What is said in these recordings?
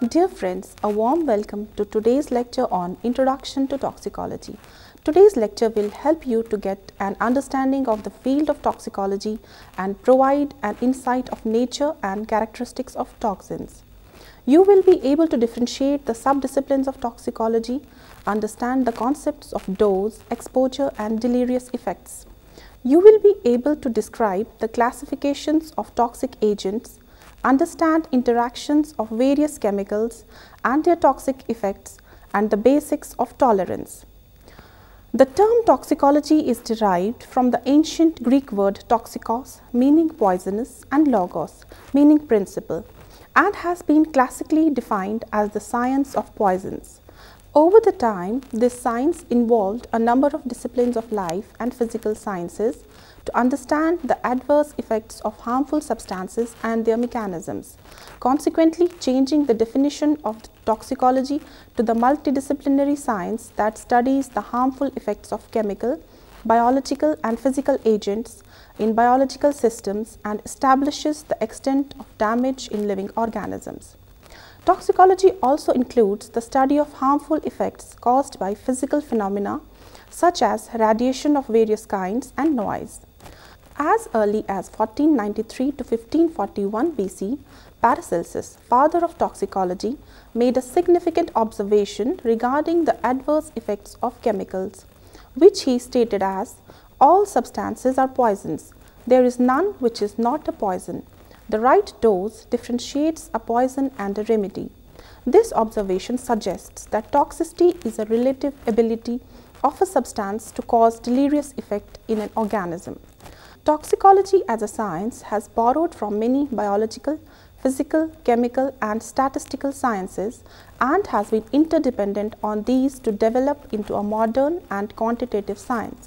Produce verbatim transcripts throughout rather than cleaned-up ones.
Dear friends, a warm welcome to today's lecture on Introduction to Toxicology. Today's lecture will help you to get an understanding of the field of toxicology and provide an insight of nature and characteristics of toxins. You will be able to differentiate the subdisciplines of toxicology, understand the concepts of dose, exposure and deleterious effects. You will be able to describe the classifications of toxic agents, understand interactions of various chemicals and their toxic effects, and the basics of tolerance. The term toxicology is derived from the ancient Greek word toxikos, meaning poisonous, and logos, meaning principle, and has been classically defined as the science of poisons. Over the time, this science involved a number of disciplines of life and physical sciences to understand the adverse effects of harmful substances and their mechanisms, consequently changing the definition of toxicology to the multidisciplinary science that studies the harmful effects of chemical, biological and physical agents in biological systems and establishes the extent of damage in living organisms. Toxicology also includes the study of harmful effects caused by physical phenomena such as radiation of various kinds and noise. As early as fourteen ninety-three to fifteen forty-one B C, Paracelsus, father of toxicology, made a significant observation regarding the adverse effects of chemicals, which he stated as, "All substances are poisons. There is none which is not a poison. The right dose differentiates a poison and a remedy." This observation suggests that toxicity is a relative ability of a substance to cause deleterious effect in an organism. Toxicology as a science has borrowed from many biological, physical, chemical and statistical sciences and has been interdependent on these to develop into a modern and quantitative science.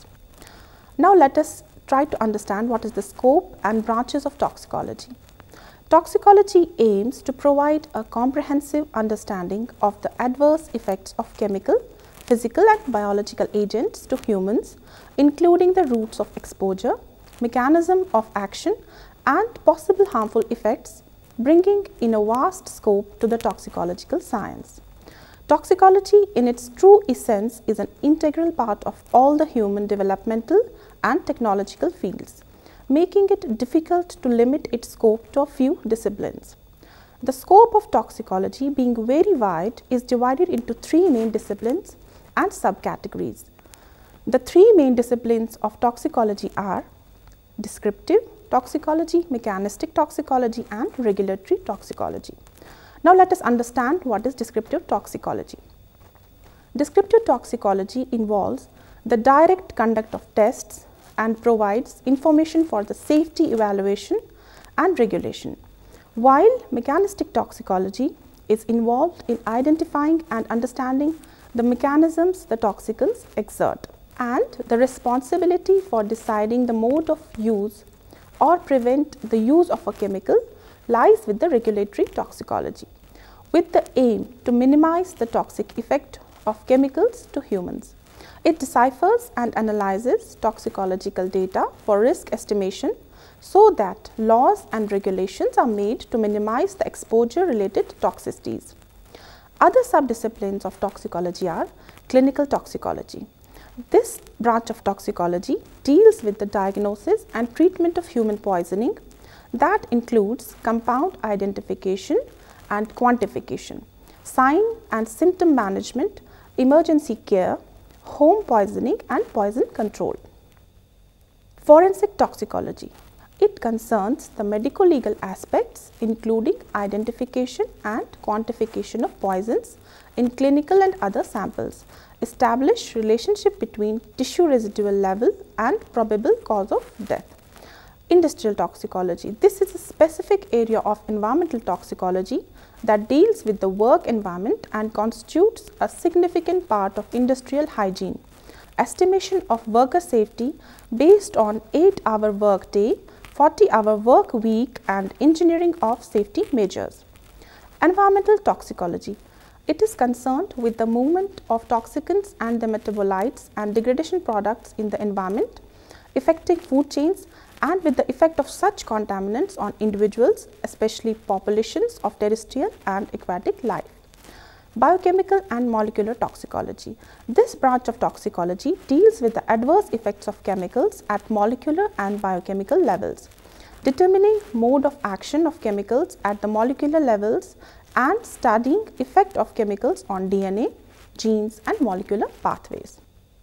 Now let us try to understand what is the scope and branches of toxicology. Toxicology aims to provide a comprehensive understanding of the adverse effects of chemical, physical and biological agents to humans, including the routes of exposure, mechanism of action and possible harmful effects, bringing in a vast scope to the toxicological science. Toxicology in its true essence is an integral part of all the human developmental and technological fields, making it difficult to limit its scope to a few disciplines. The scope of toxicology, being very wide, is divided into three main disciplines and subcategories. The three main disciplines of toxicology are descriptive toxicology, mechanistic toxicology and regulatory toxicology. Now let us understand what is descriptive toxicology. Descriptive toxicology involves the direct conduct of tests and provides information for the safety evaluation and regulation, while mechanistic toxicology is involved in identifying and understanding the mechanisms the toxicants exert, and the responsibility for deciding the mode of use or prevent the use of a chemical lies with the regulatory toxicology, with the aim to minimize the toxic effect of chemicals to humans. It deciphers and analyzes toxicological data for risk estimation so that laws and regulations are made to minimize the exposure related toxicities. Other subdisciplines of toxicology are clinical toxicology. This branch of toxicology deals with the diagnosis and treatment of human poisoning that includes compound identification and quantification, sign and symptom management, emergency care, home poisoning and poison control. Forensic toxicology. It concerns the medico-legal aspects including identification and quantification of poisons in clinical and other samples, establish relationship between tissue residual level and probable cause of death. Industrial toxicology. This is a specific area of environmental toxicology that deals with the work environment and constitutes a significant part of industrial hygiene. Estimation of worker safety based on eight hour work day, forty hour work week and engineering of safety measures. Environmental toxicology. It is concerned with the movement of toxicants and their metabolites and degradation products in the environment, affecting food chains and with the effect of such contaminants on individuals, especially populations of terrestrial and aquatic life. Biochemical and molecular toxicology. This branch of toxicology deals with the adverse effects of chemicals at molecular and biochemical levels, determining mode of action of chemicals at the molecular levels and studying effect of chemicals on D N A, genes and molecular pathways.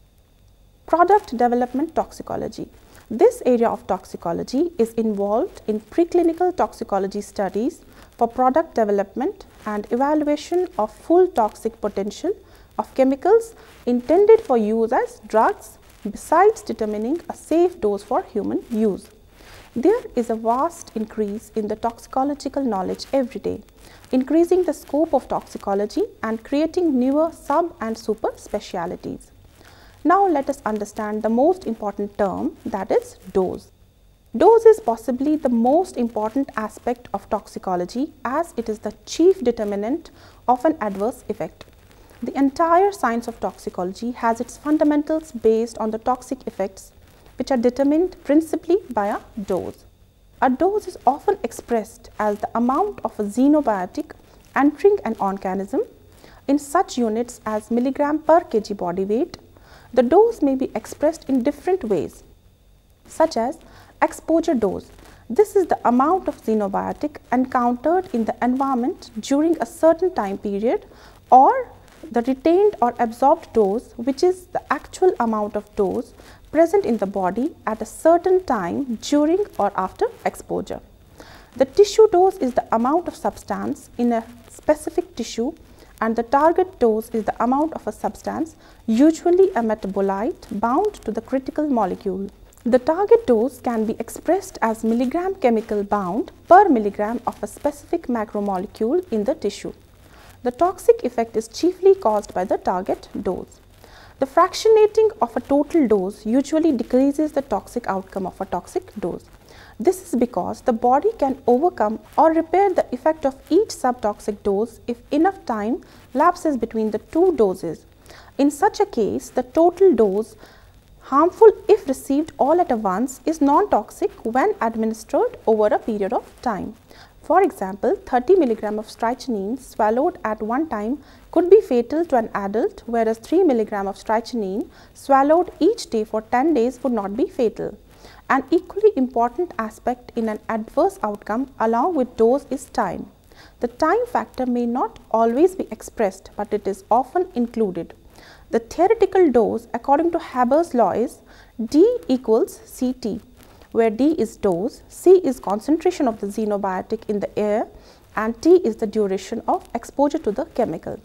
Product development toxicology. This area of toxicology is involved in preclinical toxicology studies for product development and evaluation of full toxic potential of chemicals intended for use as drugs, besides determining a safe dose for human use. There is a vast increase in the toxicological knowledge every day, increasing the scope of toxicology and creating newer sub and super specialities. Now let us understand the most important term, that is dose. Dose is possibly the most important aspect of toxicology, as it is the chief determinant of an adverse effect. The entire science of toxicology has its fundamentals based on the toxic effects, which are determined principally by a dose. A dose is often expressed as the amount of a xenobiotic entering an organism in such units as milligram per kg body weight. The dose may be expressed in different ways, such as exposure dose. This is the amount of xenobiotic encountered in the environment during a certain time period, or the retained or absorbed dose, which is the actual amount of dose present in the body at a certain time during or after exposure. The tissue dose is the amount of substance in a specific tissue, and the target dose is the amount of a substance, usually a metabolite, bound to the critical molecule. The target dose can be expressed as milligram chemical bound per milligram of a specific macromolecule in the tissue. The toxic effect is chiefly caused by the target dose. The fractionating of a total dose usually decreases the toxic outcome of a toxic dose. This is because the body can overcome or repair the effect of each subtoxic dose if enough time lapses between the two doses. In such a case, the total dose, harmful if received all at once, is non-toxic when administered over a period of time. For example, thirty milligrams of strychnine swallowed at one time could be fatal to an adult, whereas three milligrams of strychnine swallowed each day for ten days would not be fatal. An equally important aspect in an adverse outcome along with dose is time. The time factor may not always be expressed, but it is often included. The theoretical dose according to Haber's law is D equals C T, where D is dose, C is concentration of the xenobiotic in the air, and T is the duration of exposure to the chemical.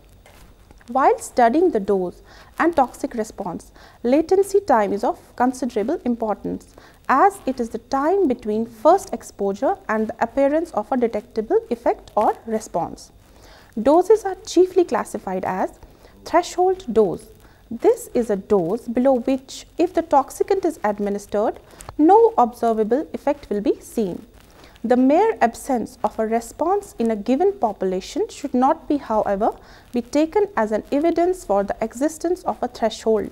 While studying the dose and toxic response, latency time is of considerable importance, as it is the time between first exposure and the appearance of a detectable effect or response. Doses are chiefly classified as threshold dose. This is a dose below which, if the toxicant is administered, no observable effect will be seen. The mere absence of a response in a given population should not be, however, be taken as an evidence for the existence of a threshold.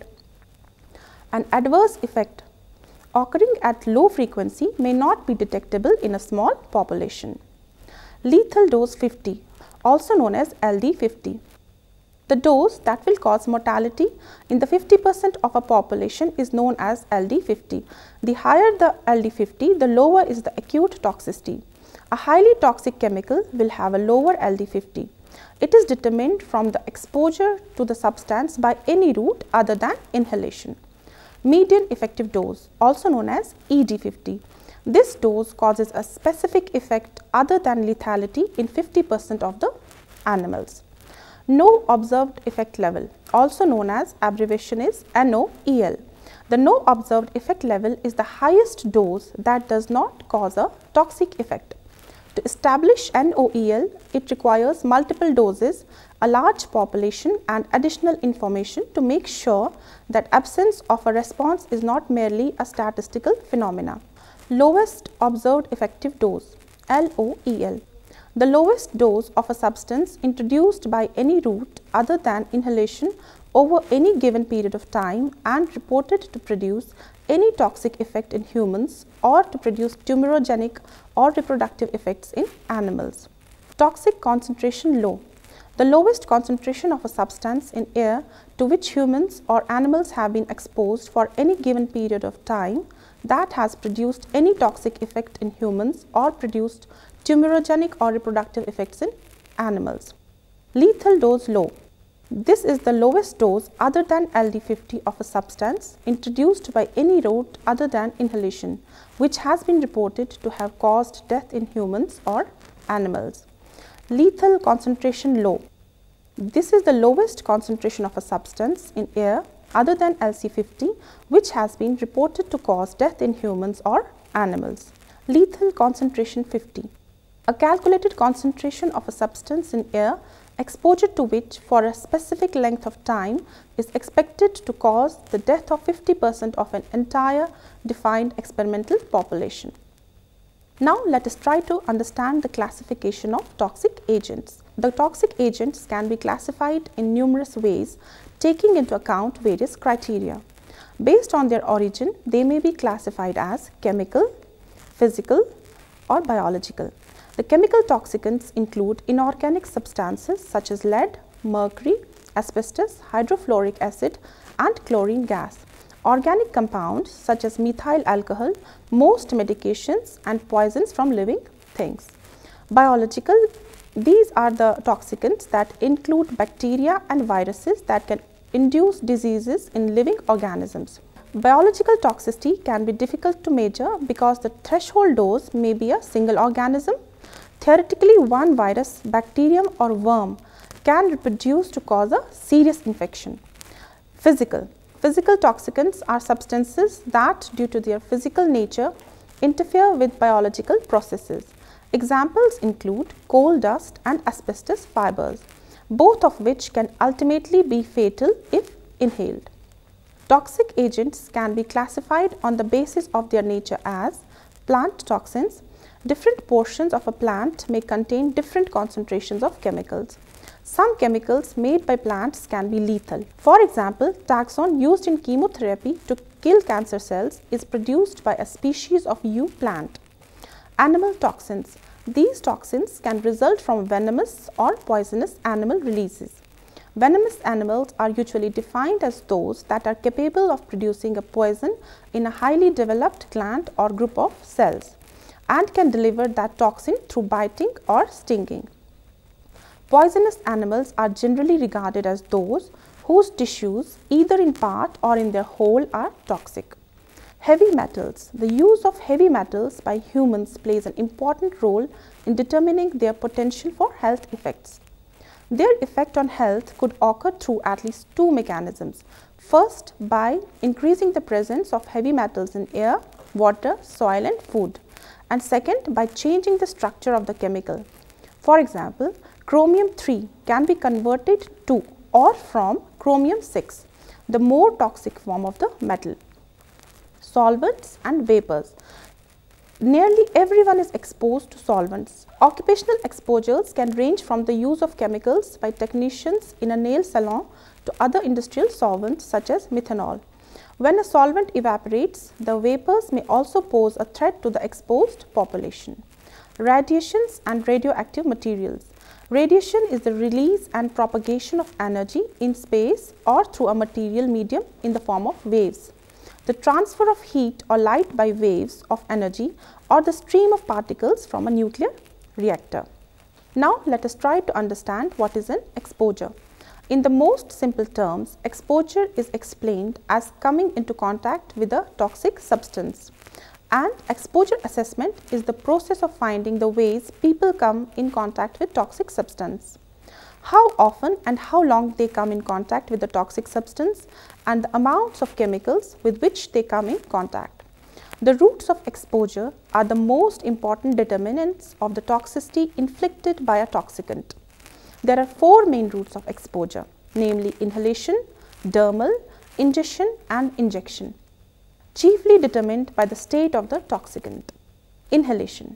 An adverse effect occurring at low frequency may not be detectable in a small population. Lethal dose fifty, also known as L D fifty. The dose that will cause mortality in the fifty percent of a population is known as L D fifty. The higher the L D fifty, the lower is the acute toxicity. A highly toxic chemical will have a lower L D fifty. It is determined from the exposure to the substance by any route other than inhalation. Median effective dose, also known as E D fifty. This dose causes a specific effect other than lethality in fifty percent of the animals. No observed effect level, also known as abbreviation is N O E L. The no observed effect level is the highest dose that does not cause a toxic effect. To establish N O E L, it requires multiple doses, a large population and additional information to make sure that absence of a response is not merely a statistical phenomena. Lowest observed effective dose, L O E L. The lowest dose of a substance introduced by any route other than inhalation over any given period of time and reported to produce any toxic effect in humans or to produce tumorigenic or reproductive effects in animals. Toxic concentration low. The lowest concentration of a substance in air to which humans or animals have been exposed for any given period of time that has produced any toxic effect in humans or produced tumorigenic or reproductive effects in animals. Lethal dose low. This is the lowest dose other than L D fifty of a substance introduced by any route other than inhalation, which has been reported to have caused death in humans or animals. Lethal concentration low. This is the lowest concentration of a substance in air other than L C fifty, which has been reported to cause death in humans or animals. Lethal concentration fifty. A calculated concentration of a substance in air, exposure to which for a specific length of time is expected to cause the death of fifty percent of an entire defined experimental population. Now, let us try to understand the classification of toxic agents. The toxic agents can be classified in numerous ways, taking into account various criteria. Based on their origin, they may be classified as chemical, physical, or biological. The chemical toxicants include inorganic substances such as lead, mercury, asbestos, hydrofluoric acid, and chlorine gas. Organic compounds such as methyl alcohol, most medications, and poisons from living things. Biological, these are the toxicants that include bacteria and viruses that can induce diseases in living organisms. Biological toxicity can be difficult to measure because the threshold dose may be a single organism. Theoretically, one virus, bacterium, or worm can reproduce to cause a serious infection. Physical. Physical toxicants are substances that, due to their physical nature, interfere with biological processes. Examples include coal dust and asbestos fibers, both of which can ultimately be fatal if inhaled. Toxic agents can be classified on the basis of their nature as plant toxins. Different portions of a plant may contain different concentrations of chemicals. Some chemicals made by plants can be lethal. For example, taxol used in chemotherapy to kill cancer cells is produced by a species of yew plant. Animal toxins. These toxins can result from venomous or poisonous animal releases. Venomous animals are usually defined as those that are capable of producing a poison in a highly developed gland or group of cells and can deliver that toxin through biting or stinging. Poisonous animals are generally regarded as those whose tissues, either in part or in their whole, are toxic. Heavy metals. The use of heavy metals by humans plays an important role in determining their potential for health effects. Their effect on health could occur through at least two mechanisms. First, by increasing the presence of heavy metals in air, water, soil, and food. And second, by changing the structure of the chemical. For example, chromium three can be converted to or from chromium six, the more toxic form of the metal. Solvents and vapors. Nearly everyone is exposed to solvents. Occupational exposures can range from the use of chemicals by technicians in a nail salon to other industrial solvents such as methanol. When a solvent evaporates, the vapors may also pose a threat to the exposed population. Radiations and radioactive materials. Radiation is the release and propagation of energy in space or through a material medium in the form of waves. The transfer of heat or light by waves of energy or the stream of particles from a nuclear reactor. Now, let us try to understand what is an exposure. In the most simple terms, exposure is explained as coming into contact with a toxic substance. And exposure assessment is the process of finding the ways people come in contact with toxic substance. How often and how long they come in contact with the toxic substance and the amounts of chemicals with which they come in contact. The routes of exposure are the most important determinants of the toxicity inflicted by a toxicant. There are four main routes of exposure, namely inhalation, dermal, ingestion, and injection, chiefly determined by the state of the toxicant. Inhalation.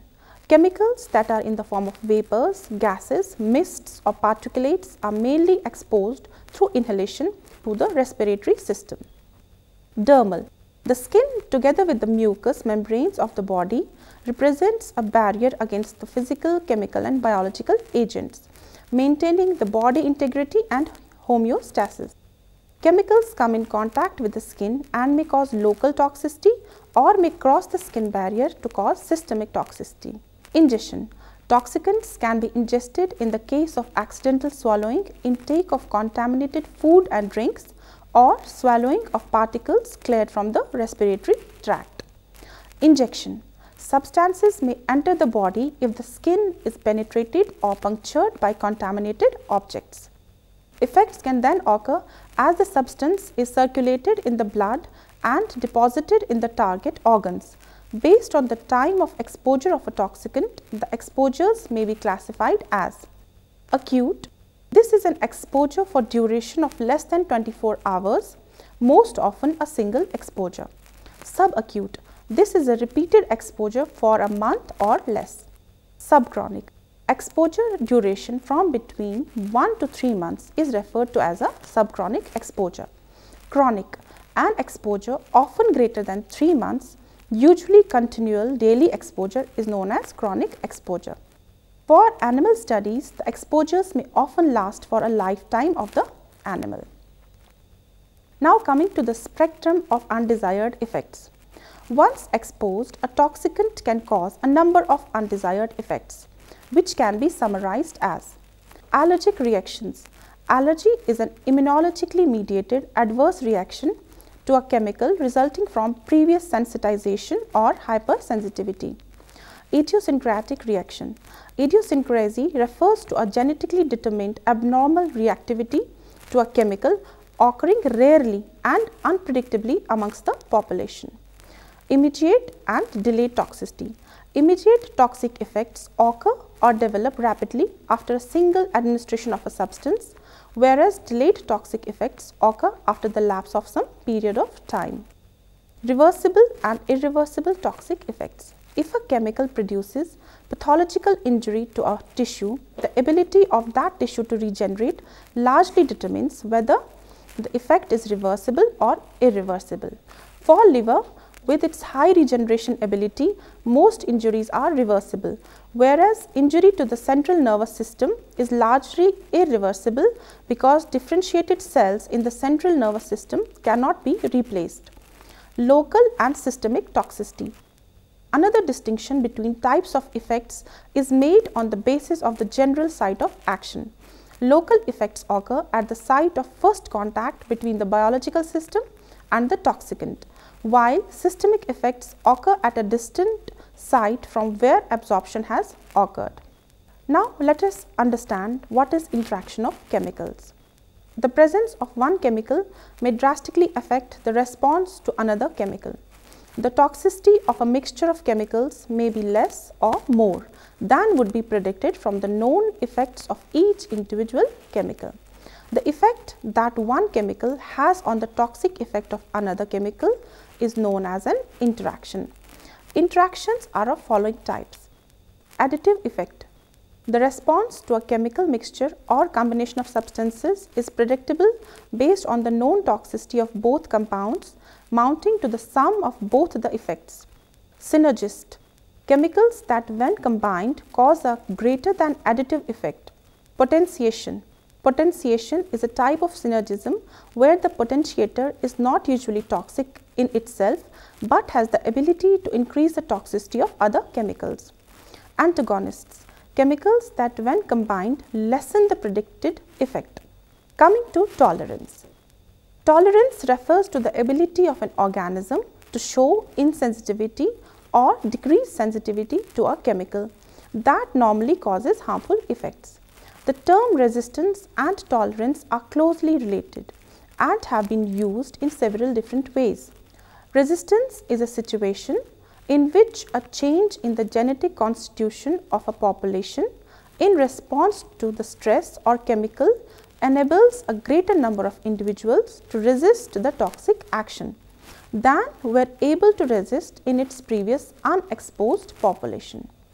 Chemicals that are in the form of vapors, gases, mists or particulates are mainly exposed through inhalation to the respiratory system. Dermal. The skin together with the mucous membranes of the body represents a barrier against the physical, chemical and biological agents, maintaining the body integrity and homeostasis. Chemicals come in contact with the skin and may cause local toxicity or may cross the skin barrier to cause systemic toxicity. Ingestion. Toxicants can be ingested in the case of accidental swallowing, intake of contaminated food and drinks, or swallowing of particles cleared from the respiratory tract. Injection. Substances may enter the body if the skin is penetrated or punctured by contaminated objects. Effects can then occur as the substance is circulated in the blood and deposited in the target organs. Based on the time of exposure of a toxicant, the exposures may be classified as acute. This is an exposure for duration of less than twenty-four hours, most often a single exposure. Subacute. This is a repeated exposure for a month or less. Subchronic. Exposure duration from between one to three months is referred to as a subchronic exposure. Chronic. An exposure often greater than three months, usually continual daily exposure, is known as chronic exposure. For animal studies, the exposures may often last for a lifetime of the animal. Now coming to the spectrum of undesired effects. Once exposed, a toxicant can cause a number of undesired effects, which can be summarized as allergic reactions. Allergy is an immunologically mediated adverse reaction to a chemical resulting from previous sensitization or hypersensitivity. Idiosyncratic reaction. Idiosyncrasy refers to a genetically determined abnormal reactivity to a chemical occurring rarely and unpredictably amongst the population. Immediate and delayed toxicity. Immediate toxic effects occur or develop rapidly after a single administration of a substance, whereas delayed toxic effects occur after the lapse of some period of time. Reversible and irreversible toxic effects. If a chemical produces pathological injury to a tissue, the ability of that tissue to regenerate largely determines whether the effect is reversible or irreversible. For liver, with its high regeneration ability, most injuries are reversible, whereas injury to the central nervous system is largely irreversible because differentiated cells in the central nervous system cannot be replaced. Local and systemic toxicity. Another distinction between types of effects is made on the basis of the general site of action. Local effects occur at the site of first contact between the biological system and the toxicant, while systemic effects occur at a distant site from where absorption has occurred. Now let us understand what is interaction of chemicals. The presence of one chemical may drastically affect the response to another chemical. The toxicity of a mixture of chemicals may be less or more than would be predicted from the known effects of each individual chemical. The effect that one chemical has on the toxic effect of another chemical is known as an interaction. Interactions are of following types. Additive effect. The response to a chemical mixture or combination of substances is predictable based on the known toxicity of both compounds, mounting to the sum of both the effects. Synergist. Chemicals that when combined cause a greater than additive effect. Potentiation. Potentiation is a type of synergism where the potentiator is not usually toxic in itself but has the ability to increase the toxicity of other chemicals. Antagonists. Chemicals that when combined lessen the predicted effect. Coming to tolerance. Tolerance refers to the ability of an organism to show insensitivity or decrease sensitivity to a chemical that normally causes harmful effects. The term resistance and tolerance are closely related and have been used in several different ways. Resistance is a situation in which a change in the genetic constitution of a population in response to the stress or chemical enables a greater number of individuals to resist the toxic action than were able to resist in its previous unexposed population.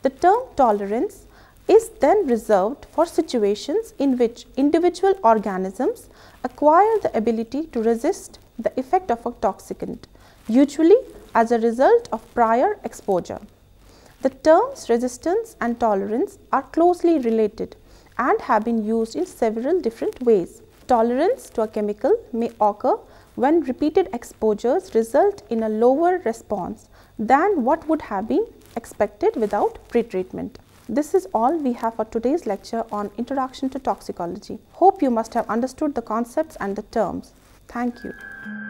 The term tolerance is then reserved for situations in which individual organisms acquire the ability to resist the effect of a toxicant, usually as a result of prior exposure. The terms resistance and tolerance are closely related and have been used in several different ways. Tolerance to a chemical may occur when repeated exposures result in a lower response than what would have been expected without pretreatment. This is all we have for today's lecture on Introduction to Toxicology. Hope you must have understood the concepts and the terms. Thank you.